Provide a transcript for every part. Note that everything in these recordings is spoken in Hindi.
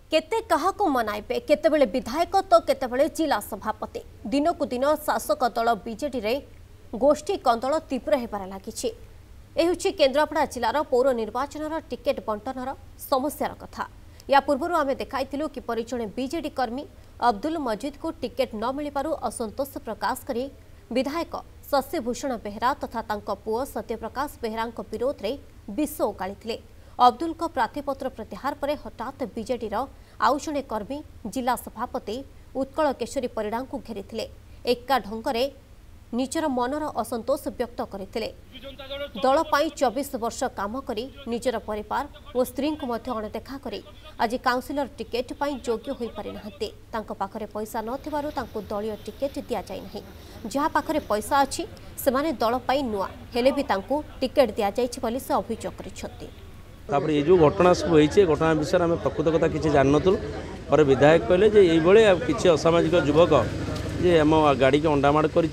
केते काहाको मनाइबे केतेबेले विधायक तो केतेबेले जिला सभापति दिनकु दिन शासक दल बीजेडी रे गोष्ठी कंदल तीव्र हेबार लागिछि। एहुछि केन्द्रापड़ा जिलार पौर निर्वाचन टिकेट बंटनर समस्यार कथा। या पूर्व आमे देखाइथिलु कि परिजणे बीजेडी कर्मी अब्दुल मजीद को टिकेट न मिलिपारु असंतोष प्रकाश करी विधायक शशिभूषण बेहरा तथा तांको पुओ सत्यप्रकाश बेहरांको विरोध रे विष ओकाळिथिले। अब्दुल को प्रार्थीपत्र प्रत्याहार पर हठात बीजेडी आउ जणे कर्मी जिला सभापति उत्कल केशरी परिडा को घेरी एका ढंगरे निजर मनर असंतोष व्यक्त करते। दल पाई 24 वर्ष काम करी निजर परिवार और स्त्री को मध्य अणदेखा करी आज काउंसिलर टिकेट पाई योग्य होई पारि नाहंते। तांको पाखरे पैसा नथिबारु तांको दलीय टिकेट दिया जाय नाही। जहा पाखरे पैसा अछि सेमाने दल पाई नुआ हेले भी तांको टिकेट दिया जायछि बोली से अभियोग करिसथि। तापर ये जो घटना सब होइछे घटना विषय आम प्रकृत कथा किसी जान नु और विधायक कहले जे एई बळे किसी असामाजिक युवक जे आम गाड़ी के अंडामाड़ कर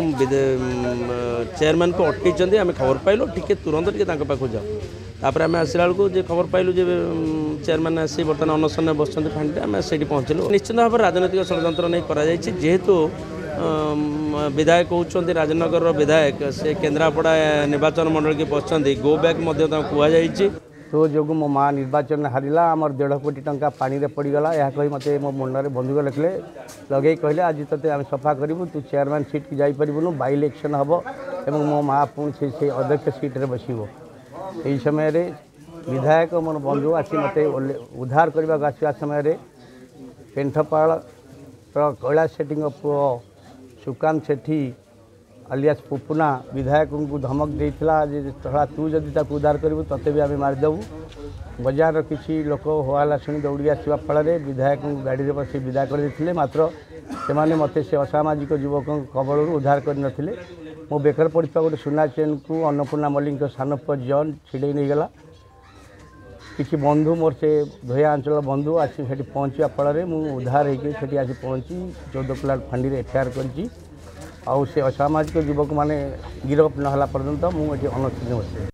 चेयरमैन को अटकई आम खबर पाइल टिके तुरंत टिके पाखु जाओ तापर आम आसला बेलू खबर पाइलु जे चेयरमैन आसी बर्तमान अनशन बस फांडे आम से पहुँचलु। निश्चित भाव राजनैतिक षड्यंत्र नहीं करा जेहेतु विधायक कहते राजनगर विधायक से केन्द्रापड़ा निर्वाचन मंडल की पहुँचती गो बैक कहुई तो जो मो माँ निर्वाचन हारिला आमर 1.5 कोटी टंका पानी रे पड़गला यह कही मत मो मुंडे बंधुक लिखले लगे कहले आज ते आम सफा करूँ तू चेयरमैन सीट की जापरबुनु बाई इलेक्शन हम और मो माँ पुणी से अध्यक्ष सीट्रे बस यही समय विधायक मोर बंधु आसी मत उद्धार करने आसवा समय पेंठपाड़ कैलाश सेठी पुओ सुकांत सेठी अलियास पुपुना विधायक को धमक देता तू जदि ताकू उद्धार करू तते भी आम मारिदेबू। बजार किसी लोक हला शुणी दौड़ी आसवा फल विधायक गाड़ी में बस विदा करते मात्र से मत से असामाजिक युवक कबल उद्धार करते। मो बेकर पड़ा गोटे सुना चेन को अन्नपूर्णा मल्लिक सान पुआ जन छिड़े नहीं गला किसी बंधु मोर से धोया अंचल बंधु आसी पहुँचा फल मुझे उद्धार होती आसी पहुँची 14 प्लाट फांडी एफआईआर कर से असामाजिक युवक माने गिरफ नहला पर्यंत मुझे अनशन बस।